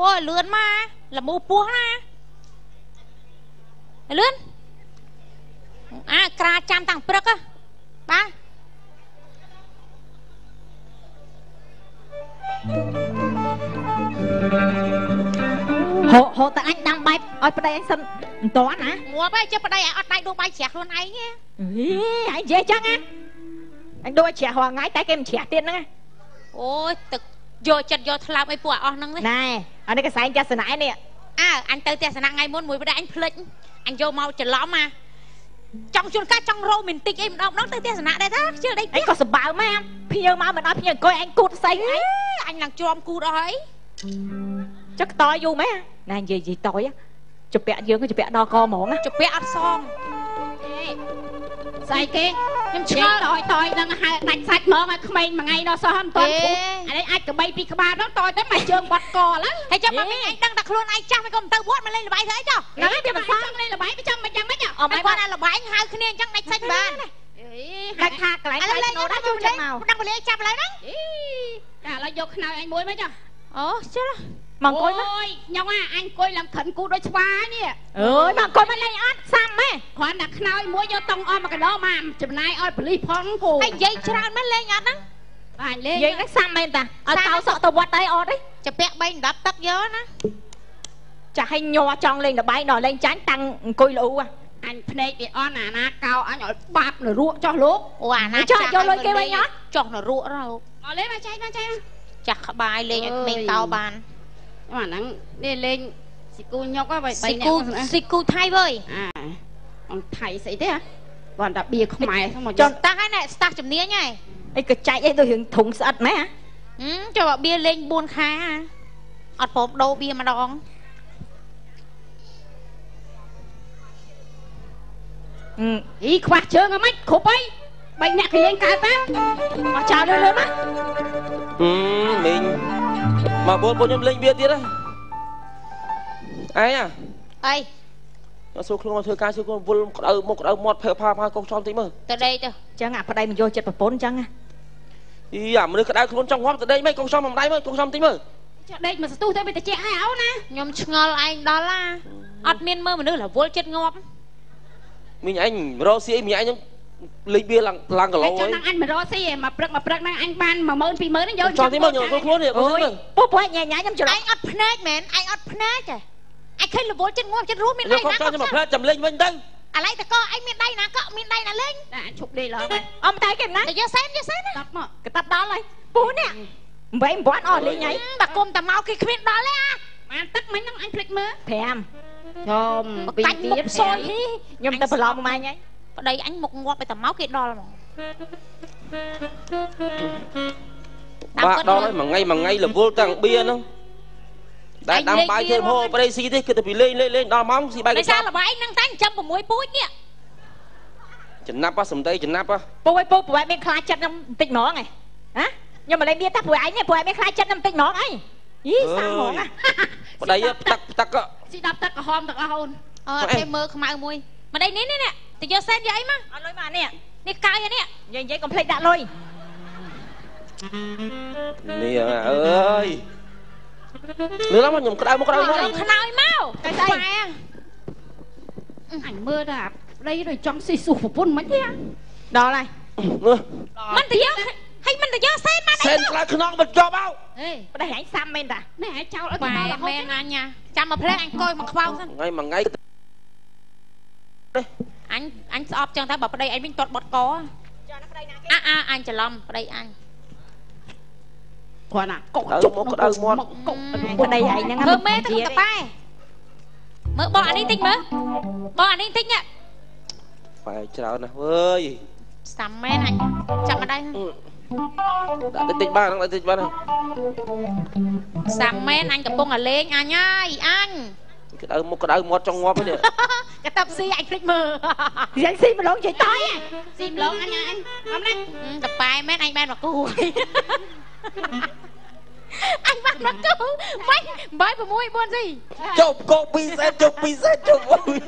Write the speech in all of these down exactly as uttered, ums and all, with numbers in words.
ôi lươn mà là mua búa na lươn à cà chăm tặng bực á ba hộ hộ tại anh đang bay ôi bên đây anh xin toán hả mua bây giờ bên đây ở đây đua bay chẹt luôn ấy nhé anh dễ chăng á anh đôi trẻ hoàng ngái tay kem trẻ tiền nữa ôi tực vô chật vô làm ấy bùa on nâng đấy này ở đây cái sai anh cha sân ái nè à anh tới tiền sân ngày muốn mùi bên đây anh phơi anh vô mau chật lõm mà trong chuột cá trong rô mình tích em đâu nó tới tiền sân đây đó chưa đây anh có sợ bảo mà em phi nhớ mà mình nói phi nhớ coi anh cút say ấy anh làm chom cút ấy chắc to vô mấy này gì gì tối á chụp bẹ dương cái chụp bẹ đo co mỏng á chụp bẹ ăn xong sai kia nhưng chưa tôi tôi đang hai đánh sạch mở mà không mà ngày nó sao không tôi anh ấy anh cứ bay đi các ba nó tôi tới mày trường bật cò lắm hay cho mà mình anh đang đặt luôn anh chắc mấy con tao bốt mà lên là bảy thế cho nói biết mà sao lên là bảy với trăm mà chẳng mấy nhở ờ mấy con là bảy hai khi nên chắc đánh sạch ba đánh tha cái này lên nó đã chung đấy đang lấy chăm lấy đó à là dục nào anh muối mấy nhở ồ chứ mong coi ôi nhau à anh coi làm khẩn cu đôi ba nè ơi mong coi bên đây ăn xăm ấy khoan đặt nào muối vô tông oi mà cái đó mà chụp này oi beli phong phù anh dây tràn mất lên ăn đó anh lên dây nó xăm em ta ở tao sợ tao quạt tay o đấy chụp bẹ bay đập tắt gió nó chả hay nhò trong lên là bay nổi lên trán tăng coi lụ à anh phê bị on à na cao anh ở bạc rồi ruộng cho lúc ủa na cho cho lôi kêu bay nhá chọn là ruộng rồi ở lên mà chay mà chay chặt bài lên mình tao bàn mà nắng lên lên xì cu nhóc á vậy xì cu xì cu thay vơi à ông thầy xảy thế à còn đặc biệt không mày không mà chọn ta cái này ta chấm nia nhỉ ấy cứ chạy ấy tôi hưởng thùng sạch mấy hả ừ cho bảo bia lên buôn khá ọt hộp đâu bia mà đong ừ ý khoa chơi mà mấy khổ bay bay nhạc thì lên cái ta mà chào lên lên á ừ mình mà bốn bốn nhom lên bia tiết á ai à ai nó số không chơi ca chơi con vul một đầu một đầu một phèo pha pha con trong tí mà từ đây từ chẳng à, ở đây mình vô chết một bốn chẳng à đi à mà đưa cái đai con trong hoang từ đây mấy con trong đây mấy con trong tí mà đây mà tu thôi bây giờ trẻ hai áo nè nhom ngol anh đó là ọt miên mơ mà nữa là vul chết ngọt mình anh Rosie mình anh lên bia lăng lăng cả lâu ấy cho anh mà Rosie mà prek mà prek năng anh ban mà mơn phi mới nó vô cho tí mà nhồi con khốn này con khốn bố bố nhẹ nhàng nhắm chừng anh ọt phnet mền anh ọt phnet kìa anh thấy là vul chết ngọt chết rú miên đây nè cho nhưng mà phnet chầm lên bên đây à lấy ta co anh miên đây nè co miên đây nè lên anh chụp đi rồi ông tay kìa nè để cho xem cho xem nè tập mà cái tập đó lấy bố nè vậy em bón on lên nhảy bà côm tầm máu kia miên đó lấy à mà tắt mấy năng anh click mơ thèm chôm một cánh một xôi nhưng ta phải lo mai nhảy ở đây anh một ngọt tầm máu kia đo là bác đó đấy mà ngay mà ngay là vô tặng bia nó đã đâm bay thêm hô vào đây xí thế cứ bị lên lên lên đo móng xí bay cái sao là bà anh năng tán châm vào mũi búi kia chỉnh nắp á sầm tây chỉnh nắp á bố ơi bố bố anh bên khai chân năm tích nó này hả nhưng mà lên bia tắt bố anh này bố anh bên khai chân năm tích nó ấy ý sao mỏ à ở đây tắc tắc á xí đập tắc hòm tắc hôn ờ thêm mơ không ai mui mà đây nè nè nè thì cho xem vậy mà anh lôi mà nè nè cay vậy nè vậy vậy còn play đã lôi nè ơi nữa lắm mà nhầm cái đau một cái đau nó không nào mau cái đây ảnh mưa đạp đây rồi trong xì xù phục vun mấy thế đó này mình thì nhớ hay mình thì nhớ xem mà xem lại cái nón mình cho bao ê đây hãy xăm bên ta này hãy cháu ở bài men anh nha chăm mà play anh coi mà bao thôi ngay mà ngay anh anh ọp cho người ta bảo ở đây anh minh tuột bọt có à à anh chờ lòng ở đây anh còn à cậu chụp một cái đầu một ở đây vậy nè mơ mê tôi không tập bài mơ bỏ anh đi tinh mơ bỏ anh đi tinh nhá phải chào nè ơi sắm men anh chẳng ở đây đã tới tinh ba nó lại tinh ba nào sắm men anh cầm bông ở lên anh ơi anh cái đầu một cái đầu một trong ngõ đấy cái tập si anh click mơ dân si mà lộn chạy tối à sim lộn anh anh hôm nay tập bài men anh ben mà cùi anh bắt nó cứu mấy mấy của mũi buồn gì chụp copy sẽ chụp pizza chụp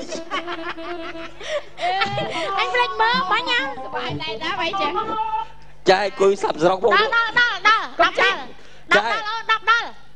anh click mơ mấy nhau bài này đã vậy chứ trai cùi sập rong đó đó đó đó đập đó đập đó đập đó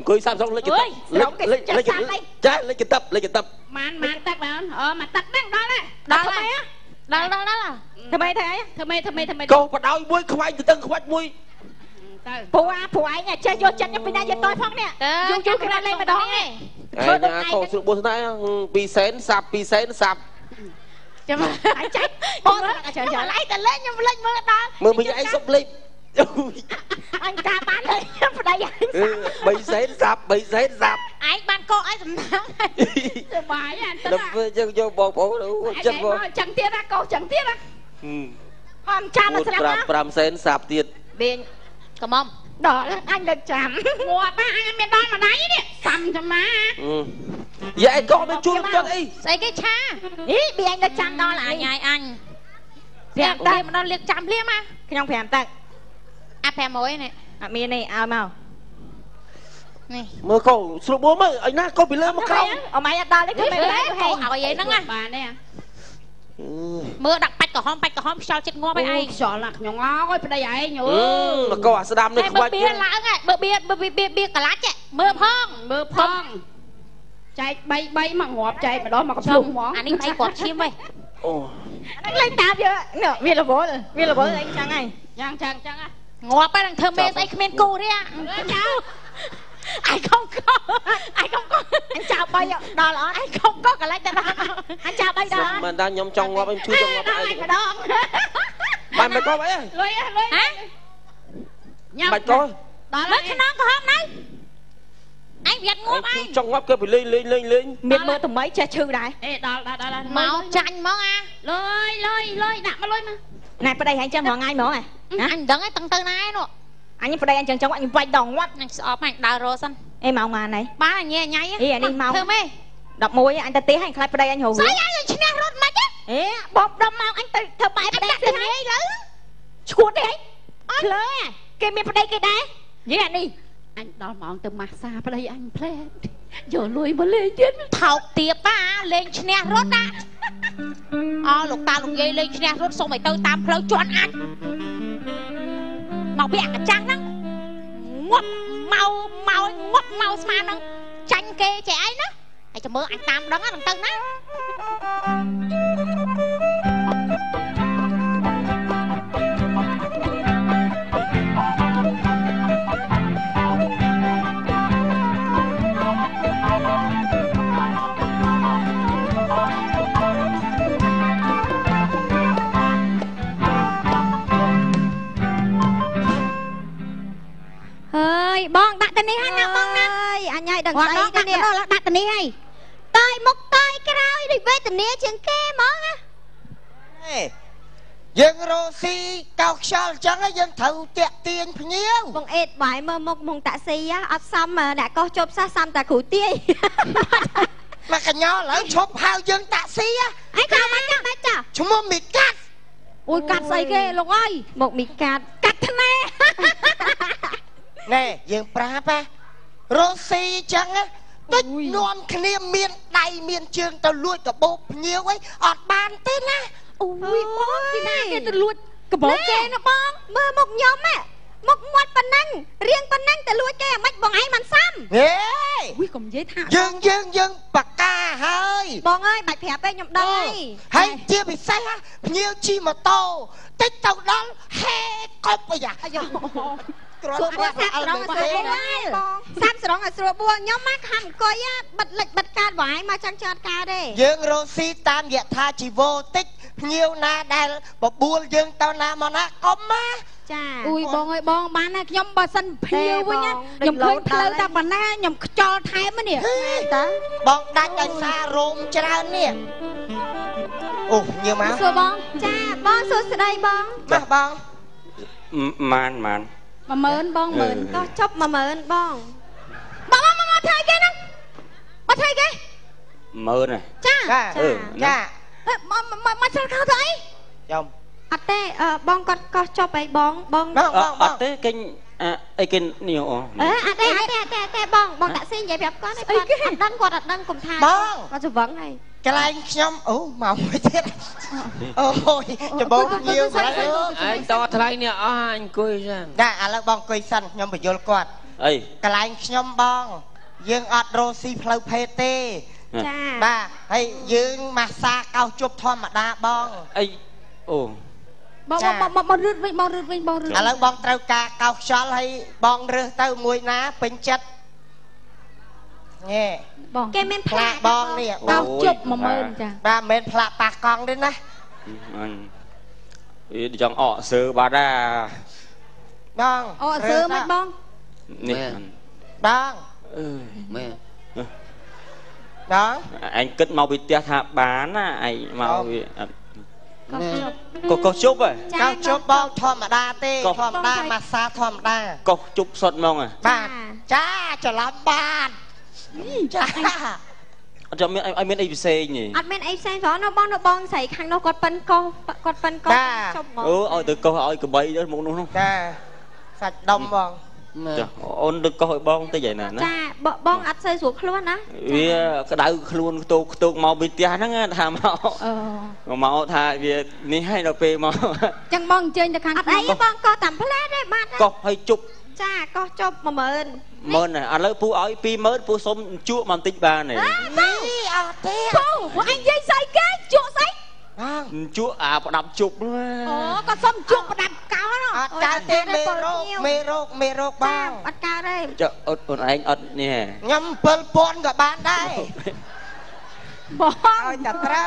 អង្គុយសាប់សងលេខទឹកលេខលេខចាលេខទឹកលេខទឹកម៉ានម៉ានទឹកបងអឺមកទឹកហ្នឹងដល់ហើយដល់ហើយដល់ដល់ដល់ធ្វើម៉េចធ្វើអីធ្វើម៉េចធ្វើម៉េចធ្វើម៉េចកោបដោយមួយខ្វាញ់ទៅទឹកខ្វាច់មួយទៅព្រោះអាព្រោះឯងចេះយកចិត្តខ្ញុំពីណាយកតយផងនេះយូរយូរគេលេងម្ដងនេះធ្វើដូចឯងកោស្រួលបួសណាពីសែនសាប់ពីសែនសាប់ចាំឯងចាច់បងចាំចាំឯងតែលេងខ្ញុំលេងមើលដល់មើលពីឯងសុបលេងអញការបានលេងប្តីឯងបីសែនសាប់បីសែនសាប់ឯងបានកោឯងសំណាងសុបាយអានទៅដល់យើងយកបងប្អូនចិត្តបងចឹងទៀតណាកោចឹងទៀតណាអមចាំមកស្រាប់ណាប្រាំសែនសាប់ទៀតបៀងកុំមកដល់អញដឹកចាំងាប់ណាអញមានដល់មួយដៃនេះសាំចាំណាយ៉ាឯងកោមិនជួយគាត់អីស្អីគេឆាហីបៀងដឹកចាំដល់អញអញប្រាំតែម្ដងលៀកចាំភ្លាមណាខ្ញុំប្រាំទឹកអាប្រាំមួយនេះអត់មាននេះឲ្យមកនេះមើលកោស្រួលបួមើលឲ្យណាកោពីលើមកក្រោមអមឯងអត់ដល់ទេគឺមិនទេកោឲ្យឯហ្នឹងណាបានទេមើលដាក់បាច់ក្រហមបាច់ក្រហមខ្យល់ចិត្តងាប់ឲ្យឯងខ្យល់ណាខ្ញុំអើយប្តីឯងអើយមកកោអាស្ដាំនេះខ្វាច់បៀឡើងហ่ะបើបៀបើបៀបៀកន្លាច់មើលផងមើលផងចែកបីបីមកងាប់ចែកម្ដងមកកំភ្លុំហ្មងអានេះបីគាត់ឈាមវិញអូអានេះលេងតាមយើវារវល់វារវល់អីចឹងហើយយ៉ាងចឹងចឹងងាប់ហើយនឹងធ្វើមេស្អីគ្មានគូទេចៅអាយកុំកោអាយកុំកោអញចៅបីដល់អត់អាយកុំកោកន្លែងទៅដល់អញចៅបីដល់មិនដល់ខ្ញុំចង់ងាប់ខ្ញុំជួយចង់ងាប់ឯងម្ដងបានមិនកោអីលុយលុយហ៎ញ៉ាំបាច់កោដល់លើខ្នងក្រហមណៃអញវាត់ងាប់ឯងចង់ងាប់គេទៅលេងលេងលេងលេងមានមើលថ្មីចេះឈឺដែរអេដល់ដល់ដល់មកចាញ់ហ្មងអាលុយលុយលុយដាក់មកលុយមកណែប្តីហែងចឹងហ្មងថ្ងៃហ្មងហ៎អញដឹងហើយតឹងទៅណាឯនោះអញប្តីអញចឹងចឹងអញវាច់ដងងាប់អញស្អប់អញដើររសិនអេម៉ោងម៉ានហើយបានអញញ៉ៃអីអានេះម៉ោងធ្វើម៉េចដប់មួយអញទៅទេអញខ្លាចប្តីអញរវស្អីអញឈ្នះរត់មិនអេបងដុំមកអញទៅធ្វើបែបប្តីទៅហើយទៅឈួតទេអញភ្លើគេមានប្តីគេដែរយីអានេះអញដល់ម៉ោងទៅម៉ាស្សាប្តីអញផ្លែយកលុយមកលេងទៀតថោកទៀបណាលេងឈ្នះរត់ណាអើលោកតាលោកយាយលេងឈ្នះរត់សុំឲ្យទៅតាមផ្លូវជន់អាចមកវាអាកចាំងហ្នឹងងាប់មកមកងាប់មកស្មានហ្នឹងចាញ់គេចេះអីណាហើយចាំមើលអញតាមដឹងហ្នឹងទៅណាហើយបងដាក់ទៅនេះហើយណាបងណាអើយអញឲ្យដឹងស្អីទៅនេះដាក់ទៅនេះហើយតើមុខតើក្រោយដូចវេទនាជាងគេហ្មងណាយើងរស់ស៊ីកោខ្យល់អញ្ចឹងយើងត្រូវតាក់ទាញភ្ញៀវបងអេតបាយមើលមុខមុងតាក់ស៊ីអត់សមអ្នកកោះជប់សះសំតាគ្រូទាយមកកញ្ញោឥឡូវឈប់ហៅយើងតាក់ស៊ីអីក៏មិនចាំបាច់ចាឈ្មោះមីកាត់អូយកាត់ស្អីគេលោកអើយមកមីកាត់កាត់ថ្នេណែយើងប្រាប់ណារស់ស៊ីអញ្ចឹងដូចនាំគ្នាមានដៃមានជើងទៅលួចកាបូបភ្ញៀវអីអត់បានទេណាអូយបងពីណាគេទៅលួចកាបូបគេណាបងមើលមុខខ្ញុំហ៎មុខមាត់ប៉ុណ្ណឹងរៀងប៉ុណ្ណឹងទៅលួចគេអាម៉េចបងឯងមិនសមហេអូយកុំនិយាយថាយើងយើងយើងបកាហើយបងអើយបាច់ប្រាប់ទេខ្ញុំដឹងហើយហើយជាពិសេសភ្ញៀវជិះម៉ូតូតិចទៅដល់ហេកប់អាយ៉ាអាយ៉ាស្រួលបួលសាប់ស្រងស្រួលបួលសាប់ស្រងឲ្យស្រួលបួលខ្ញុំមកខំអង្គុយបិទលិចបិទកាតបងឯងមកចង់ចោតកាទេយើងរស់ស៊ីតាមយថាជីវោតិចភ្ញៀវណាដែលបបួលយើងទៅណាមកណាកុំមកចាអ៊ុយបងអើយបងបានណាខ្ញុំបើសិនភ្ញៀវវិញខ្ញុំឃើញផ្លូវតែប៉ុណ្ណាខ្ញុំខ្យល់ថែមនេះតើបងដាច់ឲ្យសាររោមច្រើននេះអូញៀវមកសួរបងចាបងសួស្ដីបងមកបងម៉ានម៉ានមួយម៉ឺនបងម៉ឺនក៏ចប់មួយម៉ឺនបងបងមកមកថៃគេហ្នឹងមកថៃគេម៉ឺនចាចាមកមកឆ្លខោទៅអីចំអត់ទេបងគាត់កោះចប់អីបងបងអត់ទេគេអីគេនេះអូអឺអត់ទេអត់ទេអត់ទេអត់ទេបងបងដាក់ស៊ីនិយាយប្រាប់គាត់គាត់អត់ដឹងគាត់អត់ដឹងកុំថាបងគាត់ច្រវឹងហើយកន្លែងខ្ញុំអូមកមួយទៀតអូយច្បងញៀវស្អីអញតថ្លៃនេះអស់អង្គុយចាចាឥឡូវបងអង្គុយសិនខ្ញុំបញ្យល់គាត់អីកន្លែងខ្ញុំបងយើងអត់រស់ស៊ីផ្លូវភេទទេចាបាទហើយយើងម៉ាស្សាកោសជប់ធម្មតាបងអីអូបងបងបងរឹតវិញបងរឹតវិញបងរឹតឥឡូវបងត្រូវការកោសខ្យល់ហើយបងរើសទៅមួយណាពេញចិត្តញ៉េបងគេមានផ្លាកបងនេះកោសជប់ một nghìn ចាបាទមិនមែនផ្លាកប៉ះកង់ទេណាអញវាចង់អកសើបាត់ដែរបងអូអត់សើមិនបងនេះបងអឺមែបងអញគិតមកពីផ្ទះថាបានណាឯងមកវាអត់កោសជប់កោសជប់ហ៎កោសជប់បងធម្មតាទេធម្មតាម៉ាស្សាធម្មតាកោសជប់សុតហ្មងបាទចាច្រឡំបានចាអត់ចាំមានឲ្យមានអីផ្សេងទេអត់មានអីផ្សេងផងណាបងនៅបងស្រីខាងនោះគាត់ប៉ិនកោសគាត់ប៉ិនកោសជប់ហ្មងអូឲ្យទៅកោសឲ្យកបីទៅមកនោះនោះចាសាច់ដុំបងចាអូនទៅកោសឲ្យបងតិចឯណាណាចាបងអត់សូវស្រួលខ្លួនណាវាក្តៅខ្លួនខ្ទោកខ្ទោកមកពីផ្ទះហ្នឹងថាមកអូមកថាវានេះឲ្យដល់ពេលមកចឹងបងអញ្ជើញទៅខាងអត់អីបងកោសតាមផ្លែទេបាទកោសឲ្យជប់ចាកោសជប់ một nghìn មើលណាឥឡូវពូឲ្យ ពីរម៉ឺន ពូសុំជក់មកបន្តិចបានទេនេះអត់ទេពូអញនិយាយស្អីគេជក់ស្អីបងជក់អាប្រដាប់ជប់នោះអូគាត់សុំជក់ប្រដាប់កោសអត់កើតទេមេរោគមេរោគមេរោគបងអត់កើតទេចុះអត់អូនឯងអត់នេះញ៉ាំ7,000ក៏បានដែរបងឲ្យតែត្រូវ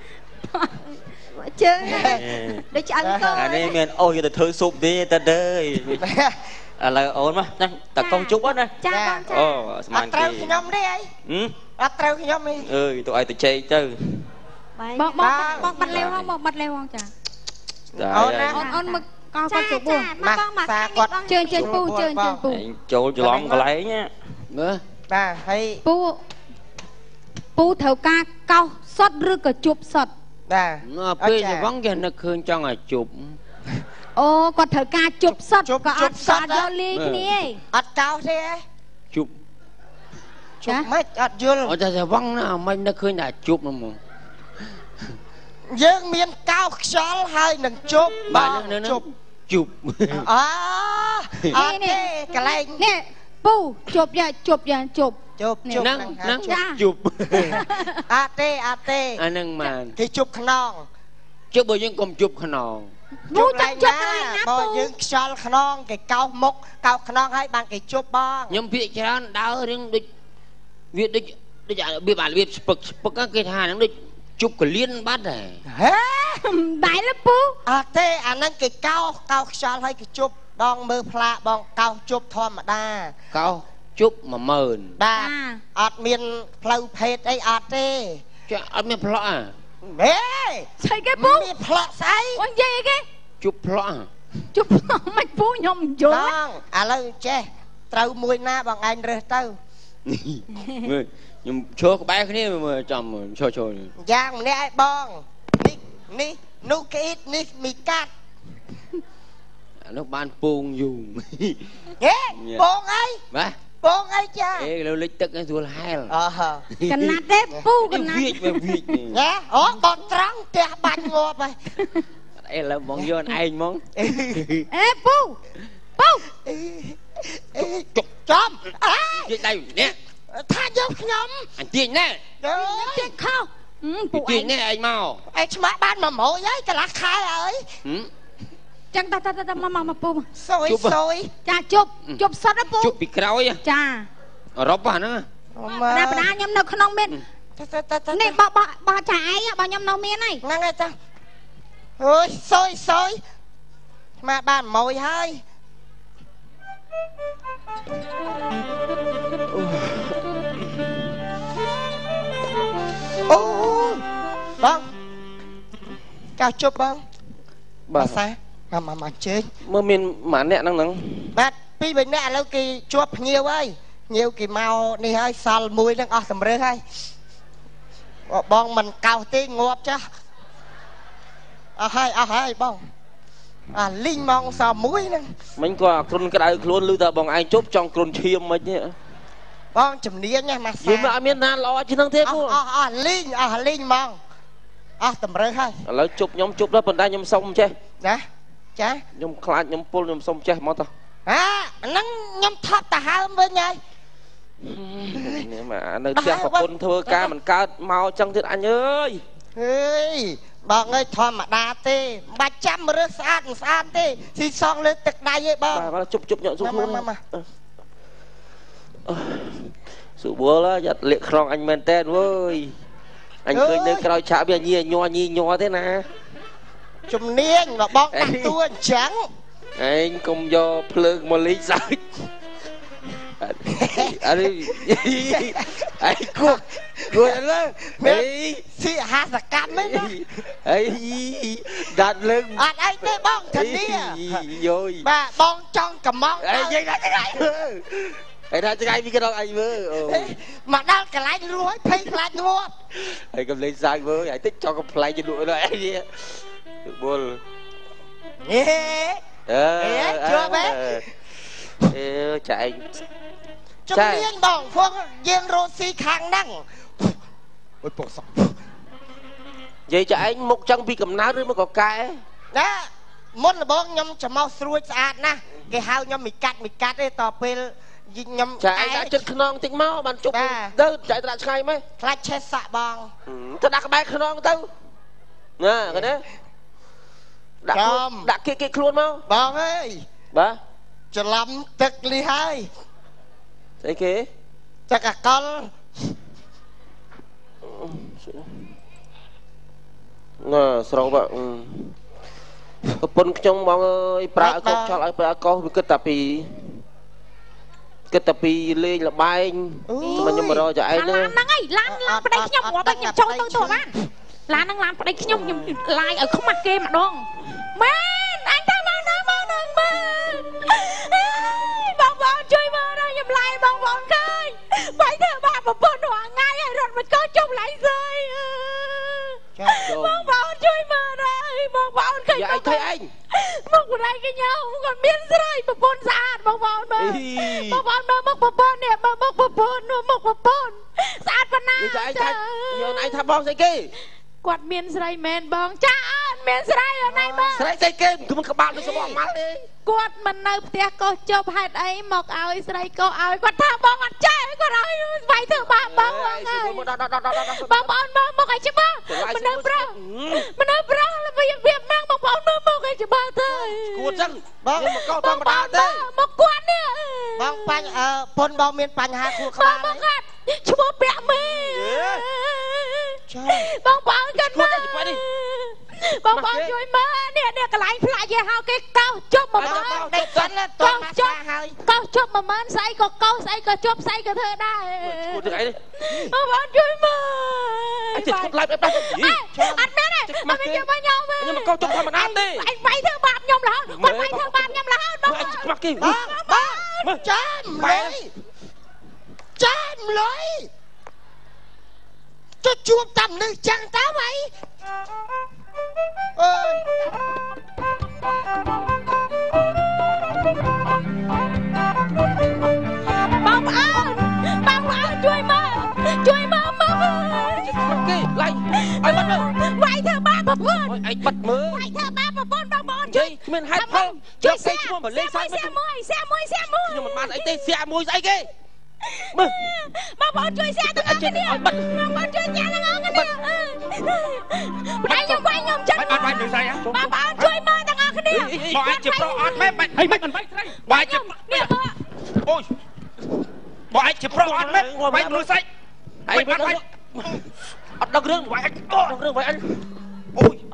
ជើងដូចឆ្អឹងគោអានេះមានអូយទៅធ្វើស៊ុបទេតើទៅឥឡូវអូនមកណាតើកោសជប់អត់ណាចាបងចាអូស្អមានត់គេត្រូវខ្ញុំទេអីហឹមអត់ត្រូវខ្ញុំទេអើយទៅឲ្យទៅជែកទៅបងបងបងបាត់លេវហងបងបាត់លេវហងចាអូនណាអូនអូនមកកោសគាត់ជប់បួនម៉ាក់សាគាត់ជើងជើងពូជើងជើងពូឯងចូលច្រឡំកន្លែងណាមើលបាទហើយពូពូត្រូវការកោសសុតឬក៏ជប់សុតបាទពេលច្រងចេះនឹកឃើញចង់ឲ្យជប់អូគាត់ត្រូវការជប់សុតក៏អត់ស្អាតយកលីគ្នាឯងអត់កោសទេហ៎ជប់ជប់មិនអត់យល់អត់តែច្រងណាមិននឹកឃើញតែជប់ហ្នឹងហ្មងយើងមានកោសខ្យល់ហើយនឹងជប់បាទហ្នឹងជប់ជប់អអត់ទេកន្លែងនេះពូជប់យ៉ាជប់យ៉ាជប់ជប់ជប់ហ្នឹងហ្នឹងចាជប់អត់ទេអត់ទេអាហ្នឹងម៉ានគេជប់ខ្នងជប់បើយើងកុំជប់ខ្នងពូចាក់ជប់កន្លែងណាបើពូយើងខ្យល់ខ្នងគេកោសមុខកោសខ្នងហើយបានគេជប់បងខ្ញុំភាកច្រើនដើររឿងដូចវាដូចដូចរបៀបអារបៀបស្ពឹកស្ពឹកគេថាហ្នឹងដូចជប់កលៀនបាត់ដែរហេដែរលពូអត់ទេអាហ្នឹងគេកោសកោសខ្យល់ហើយគេជប់ដងមើលផ្លាកបងកោសជប់ធម្មតាកោជប់ một nghìn បាទអត់មានផ្លូវភេទអីអត់ទេចាអត់មានផ្លោះអាហេស្អីគេពូមានផ្លាកស្អីអូនិយាយអីគេជប់ផ្លោះអាជប់មិនពូខ្ញុំយបល់ងឥឡូវចេះត្រូវមួយណាបងឯងរើសទៅមើលខ្ញុំឈរក្បែរគ្នាមើលចាំឈរឈរយ៉ាងម្នាក់ឯងបងនេះនេះនោះគេអ៊ីតនេះមីកាត់អានោះបានពងយូរហេបងអីបាទបងអីចាអេលើលិចទឹកហ្នឹងស្រួលហែលអើហើកណាត់ទេពូកណាត់វាចវាវាចញ៉ាអូបងត្រង់ផ្ទះបាញ់ងាប់ហើយអេឥឡូវបងយកឯងហ្មងអេពូពូជប់ចំអើនិយាយដៃនេះថាយកខ្ញុំអញទាញណែអើជិះខោពូទាឯញងណែឯងមកឯឆ្មាក់បានមួយម៉ួយហើយកន្លះខែហើយហឹមចឹងតតតមកមកមកពូសុយសុយចាជប់ជប់សុតណាពូជប់ពីក្រោយចាអឺរ៉ុបហ្នឹងណាបដាខ្ញុំនៅក្នុងមានទៅទៅទៅនេះបោះបោះបោះចាឯងបោះខ្ញុំនៅមានហើយហ្នឹងហើយចាអូយសុយសុយឆ្មាក់បានមួយហើយអូបងកៅជប់បងបាទសាមកមកមកជើញមើលមានម៉ាអ្នកហ្នឹងហ្នឹងបាទពីរបីនាក់ឥឡូវគេជាប់ភ្ញៀវហើយភ្ញៀវគេមកនេះហើយសល់មួយហ្នឹងអស់សម្រើសហើយបងមិនកោសទេងាប់ចាស់អស់ហើយអស់ហើយបងអាលីងម៉ងសល់មួយហ្នឹងមិញក៏គ្រុនក្តៅខ្លួនឮថាបងឯងជប់ចង់គ្រុនឈាមមិនទេបងជំនាញណាម៉ាសាយូរមកអត់មានណាល្អជាងហ្នឹងទេអពូស់អស់អស់លីងអស់លីងហ្មងអស់តម្រើសហើយឥឡូវជប់ខ្ញុំជប់ដល់ប៉ុន្តែខ្ញុំសុំចេះណាចាខ្ញុំខ្លាចខ្ញុំពុលខ្ញុំសុំចេះមកតោះចអាហ្នឹងខ្ញុំថប់តាហើមវិញហើយនេះមកនៅផ្ទះប្រពន្ធធ្វើការមិនកើតមកចឹងទៀតអញអើយអើយបងអើយធម្មតាទេមិនបាច់ចាំរើសស្អាតស្អាតទេស៊ីសងលើទឹកដៃឯងបងបាទជប់ជប់ញ៉ក់ស៊ូខ្លួនស៊ូបួលយ៉ាត់លាកខ្នងអញមែនតើវើយអញឃើញនៅក្រោយឆាកវាញីញ័រញីញ័រទេណាជំនាញមកបងដាក់តួអញ្ចឹងឯងកុំយកភ្លើងមកលីកសើចអរិយអីគួគួអើអីស៊ីអាហារសកម្មហ្នឹងអីដាត់លើកអត់អីទេបងធានាយយបាទបងចង់កំងអីនិយាយដល់ថ្ងៃអីថាថ្ងៃពីក្រោយអញមើលមកដល់កន្លែងរួចភ័យខ្លាចងាប់ហើយកុំលេងសើចមើលហើយតិចចង់កំ pl ែងទៅលក់ដល់អីនេះបុលហេអេជួបហ៎អឺចែកជំនាញបងហ្វងយើងរស់ស៊ីខាងហ្នឹងអូយពុកសក់និយាយចែកមុខចឹងពីកំណើតឬមកក៏កែណាមុនដំបូងខ្ញុំច្រមុះស្រួចស្អាតណាស់គេហៅខ្ញុំមីកាត់មីកាត់ទេតពេលខ្ញុំចែកដាក់ចិត្តខ្នងតិចមកបានជប់ទៅចែកដាក់ឆ្ងាយម៉េចខ្លាច់ឆេះសាក់បងទៅដាក់ក្បែរខ្នងទៅណាឃើញទេដាក់ដាក់គេគេខ្លួនមកបងអើយបាទច្រឡំទឹកលីហើយស្អីគេទឹកអាកលណាស្រោបប្រពន្ធខ្ញុំបងអើយប្រើឲ្យកុសចោលឲ្យប្រើកុសវាគិតតែពីគិតតែពីលេងលបែងខ្ញុំខ្ញុំមករកចែកហ្នឹងហ្នឹងហើយឡានឡានប្តីខ្ញុំមកទៅខ្ញុំចូលទៅទៅបានឡានហ្នឹងឡានប្តីខ្ញុំខ្ញុំឡាយឲ្យខ្មាស់គេម្ដងម៉ែអញទៅមកនៅមកនៅមើលបងបងជួយមើលខ្ញុំឡាយបងបងឃើញបែរទៅបាក់ប្រពន្ធរាល់ថ្ងៃឲ្យរត់មកកោជុំឡាយសើយបងបងជួយមើលហើយបងបងឃើញយាយថៃឯងមកបដៃខ្ញុំគាត់មានស្រីប្រពន្ធស្អាតបងបងមើលបងបងមើលមកប្រពន្ធនេះមើលមកប្រពន្ធនោះមកប្រពន្ធស្អាតប៉ុណ្ណាយាយឯងថាយកឯងថាបងស្អីគេគាត់មានស្រីមែនបងចាអត់មានស្រីអត់ណៃបងស្រីស្អីគេមិនក្បាលដូចស្មោះម៉ាល់ទេគាត់មិននៅផ្ទះកោសជប់ហេតុអីមកឲ្យស្រីកោឲ្យគាត់ថាបងអត់ចេះគាត់ឲ្យស្វ័យធ្វើបាបបងបងហើយបងបងមើលមកឲ្យច្បាស់មនុស្សប្រុសមនុស្សប្រុសវាវាម៉ាំងបងប្អូនមើលមកឲ្យច្បាស់ទៅគួរចឹងបងមកកោធម្មតាទេមកគាត់នេះបងបាញ់អឺពុនបងមានបញ្ហាខួរក្បាលបងគាត់ឈ្មោះប្រាក់មេចាបងបងគាត់មកបងបងជួយមើលនេះនេះកន្លែងផ្លាច់យេហៅគេកោសជប់មកមើលដេកសិនតោះមកសាហើយកោសជប់មួយម៉ឺនស្អីក៏កោសស្អីក៏ជប់ស្អីក៏ធ្វើដែរឈួតទៅអីបងបងជួយមើលអញជិះឈប់ឡាយអត់ដែរអត់មែនទេមកខ្ញុំមកខ្ញុំខ្ញុំមកកោសជប់ធម្មតាទេអញវាយធ្វើបាបខ្ញុំរហូតគាត់វាយធ្វើបាបខ្ញុំរហូតបងអញខ្មាស់គេបងបងចាមលុយចាមលុយទៅជួបតាមនឹងចឹងតើហីអើយបងប្អូនបងប្អូនជួយមើលជួយមើលមកគេឡាយឲ្យបាត់មើលវាយធ្វើបាបប្រពន្ធឲ្យបាត់មើលវាយធ្វើបាបប្រពន្ធបងប្អូនជួយគ្មានហេតុផលជួយសេះឈ្មោះមកលេងសាច់មួយសេះមួយសេះមួយខ្ញុំមិនបានអីទេសេះមួយស្អីគេមើលបងប្អូនជួយសេះទាំងអស់គ្នាបងប្អូនជួយញ៉ាំទាំងអស់គ្នាប្តីខ្ញុំវាយខ្ញុំចឹងបាត់វាយលើស្អីបងប្អូនជួយមើលទាំងអស់គ្នាបងអាចជាប្រុសអត់មែនហើយមិនមិនវាយស្រីវាយជានេះមើលអូយបងអាចជាប្រុសអត់មែនវាយលើស្អីហើយបាត់វាយអត់ដឹងរឿងវាយអញដឹងរឿងវាយអញអូយ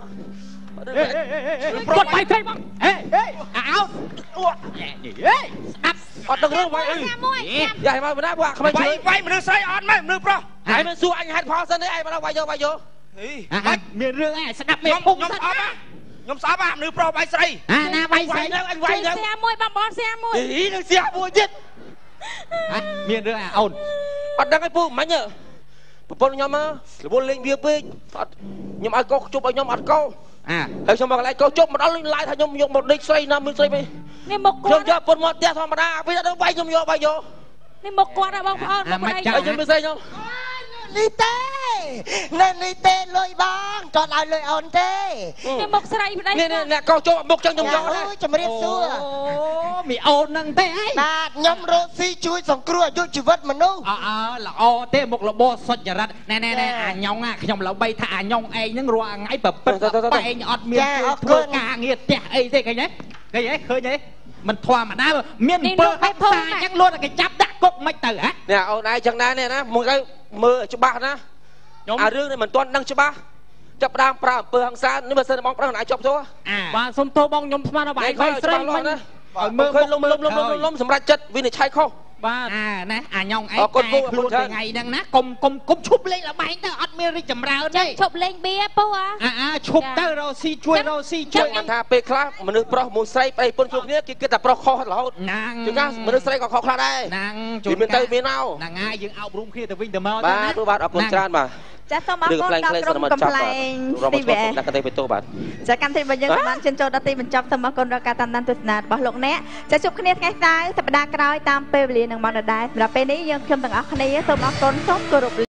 គាត់បាយត្រីបងហេហេអោអូហេស្ដាប់អត់ដឹងរឿងវាយអញយ៉ាមកបណ្ណាពួកក្មេងវាយវាយមនុស្សស្រីអត់មែនមនុស្សប្រុសហើយមិនសួរអញហេតុផលសិនទេឯងមកវាយយកវាយយកហេមានរឿងអីស្ដាប់មេភូមិខ្ញុំស្អប់ខ្ញុំស្អប់អាមនុស្សប្រុសវាយស្រីអាណាវាយស្រីទៅអញវាយទៅសៀមួយបងប្អូនសៀមួយអីនឹងសៀមួយទៀតមានរឿងអាអូនអត់ដឹងឯពូមិញប្រពន្ធខ្ញុំរវល់លេងវាពេកអត់ខ្ញុំឲ្យកោជប់ឲ្យខ្ញុំអត់កោអាហើយខ្ញុំមកកន្លែងកោជប់មកដល់លេងឡាយថាខ្ញុំយកមកដេកស្រីណាមានស្រីពេកនេះមកគាត់ខ្ញុំយកពុនមកផ្ទះធម្មតាពេលដល់វាយខ្ញុំយកវាយយកនេះមកគាត់បងប្អូនមកប្តីហើយខ្ញុំមានស្រីខ្ញុំនេះទេណែនេះទេលុយបងចត់ឲ្យលុយអូនទេគេមកស្រីប្តីនេះអ្នកកោចូលមុខចឹងខ្ញុំយកណាអូជំរាបសួរអូមីអូននឹងទេអីបាទខ្ញុំរស់ស៊ីជួយសង្គ្រោះអាយុជីវិតមនុស្សអើអើល្អទេមុខលបសុចរិតណែណែណែអាញ៉ុងខ្ញុំល្បីថាអាញ៉ុងឯងហ្នឹងរាល់ថ្ងៃប្រព្រឹត្តបែងអត់មានជួយធ្វើការងារផ្ទះអីទេឃើញទេឃើញទេឃើញទេមិនធម្មតាមានអំពើហិង្សាអញ្ចឹងលួនគេចាប់ដាក់គុកមិនទៅហ៎នេះអូនឯងចឹងដែរនេះណាមួយទៅមើលច្បាស់ណាខ្ញុំអារឿងនេះមិនទាន់ដឹងច្បាស់ចាប់ដើមប្រើអំពើហិង្សានេះបើសិនបងប្រុសណៃជាប់ទោសបាទសុំទោសបងខ្ញុំស្មានដល់បាយខុសស្រីមិនឲ្យមើលឃើញលំលំលំលំសម្រាប់ចិត្តវិនិច្ឆ័យខុសបាទអាណាអាញ៉ុងឯងអរគុណពូខ្លួនថ្ងៃហ្នឹងណាកុំកុំកុំឈប់លេងលបែងទៅអត់មានរីកចម្រើនទេឈប់លេងបៀពូអាអាអាឈប់ទៅរកស៊ីជួយរកស៊ីជួយគាត់ថាពេលខ្លះមនុស្សប្រុសមួយស្រីប្តីពុនជួបគ្នាគេគិតតែប្រុសខុសរហូតណាងជួនកាលមនុស្សស្រីក៏ខុសខ្លះដែរណាងជួនមានទៅមានមកណាងហើយយើងអប់រំគ្នាទៅវិញទៅមកបាទទូបាទអរគុណច្រើនបាទចាសូមអរគុណដល់ក្រុមកំ pl ែងរកទីមកវ៉ែដាក់កទេបេតូបាទចាកម្មវិធីរបស់យើងបានជិនចូលដល់ទីបញ្ចប់សូមអរគុណដល់ការតាមដានទស្សនារបស់លោកអ្នកចាជួបគ្នាថ្ងៃស្អែកសប្តាហ៍ក្រោយតាមពេលវេលានឹងមកដដែលសម្រាប់ពេលនេះយើងខ្ញុំទាំងអស់គ្នាសូមអរគុណសូមគោរព